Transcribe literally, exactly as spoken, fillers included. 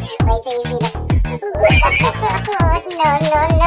Wait till you see the... No, no, no.